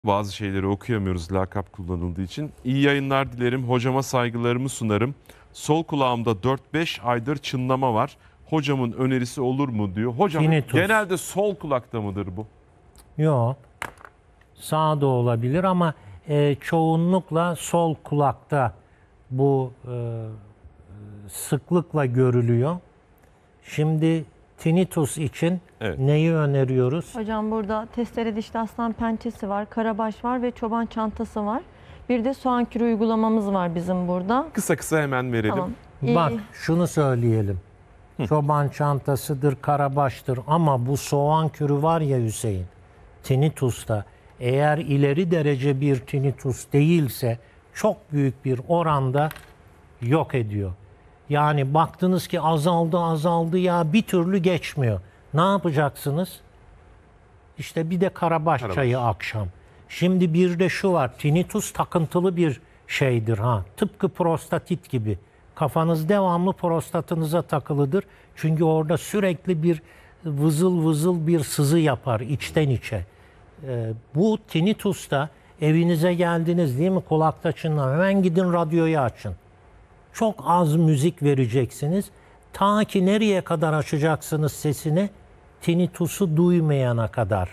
Bazı şeyleri okuyamıyoruz lakap kullanıldığı için. İyi yayınlar dilerim. Hocama saygılarımı sunarım. Sol kulağımda 4-5 aydır çınlama var. Hocamın önerisi olur mu diyor. Hocam Tinnitus. genelde sol kulakta mıdır bu? Yok. Sağda olabilir ama çoğunlukla sol kulakta bu sıklıkla görülüyor. Şimdi tinnitus için Evet. neyi öneriyoruz? Hocam burada testere dişli aslan pençesi var, karabaş var ve çoban çantası var. Bir de soğan kürü uygulamamız var bizim burada. Kısa kısa hemen verelim. Tamam. Bak şunu söyleyelim. Çoban çantasıdır, karabaştır ama bu soğan kürü var ya Hüseyin, tinnitus'ta eğer ileri derece bir tinnitus değilse çok büyük bir oranda yok ediyor. Yani baktınız ki azaldı ya bir türlü geçmiyor. Ne yapacaksınız? İşte bir de karabaş çayı akşam. Şimdi bir de şu var, tinnitus takıntılı bir şeydir ha. Tıpkı prostatit gibi. Kafanız devamlı prostatınıza takılıdır. Çünkü orada sürekli bir vızıl vızıl bir sızı yapar içten içe. Bu tinnitus'ta evinize geldiniz değil mi? Kulakta çınlar. Hemen gidin radyoyu açın. Çok az müzik vereceksiniz. Ta ki nereye kadar açacaksınız sesini? Tinnitus'u duymayana kadar.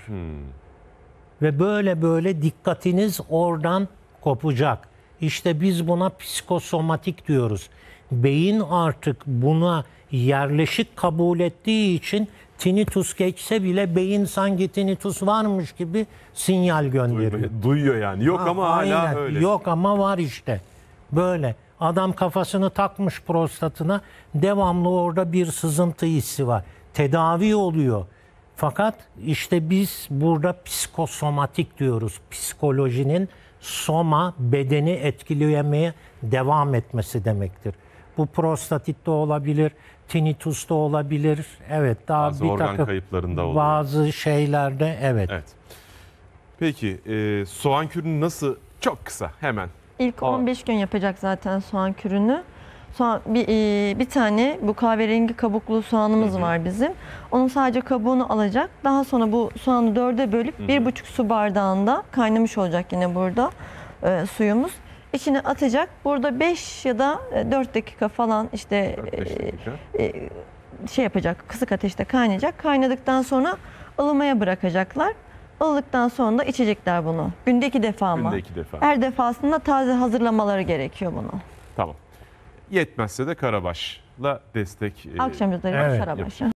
Ve böyle böyle dikkatiniz oradan kopacak. İşte biz buna psikosomatik diyoruz. Beyin artık buna yerleşik kabul ettiği için tinnitus geçse bile beyin sanki tinnitus varmış gibi sinyal gönderiyor. Duyuyor yani. Yok ama hala Aynen. öyle. Yok ama var işte. Böyle. Adam kafasını takmış prostatına, devamlı orada bir sızıntı hissi var. Tedavi oluyor. Fakat işte biz burada psikosomatik diyoruz. Psikolojinin soma, bedeni etkilemeye devam etmesi demektir. Bu prostatitte olabilir, tinnitus'ta olabilir. Evet, daha Bazı bir organ takım kayıplarında oluyor. bazı şeylerde evet. Evet. Peki soğan kürünü nasıl, çok kısa hemen. İlk 15 gün yapacak zaten soğan kürünü. Soğan, bir tane bu kahverengi kabuklu soğanımız var bizim. Onun sadece kabuğunu alacak. Daha sonra bu soğanı 4'e bölüp 1,5 su bardağında kaynamış olacak yine burada suyumuz. İçine atacak. Burada 5 ya da 4 dakika falan işte 4-5 dakika. yapacak. Kısık ateşte kaynayacak. Kaynadıktan sonra ılımaya bırakacaklar. Ilıdıktan sonra da içecekler bunu. Günde 2 defa ama. Günde 2 defa. Her defasında taze hazırlamaları gerekiyor bunu. Tamam. Yetmezse de karabaşla destek. Akşam üzeri Evet. karabaşı.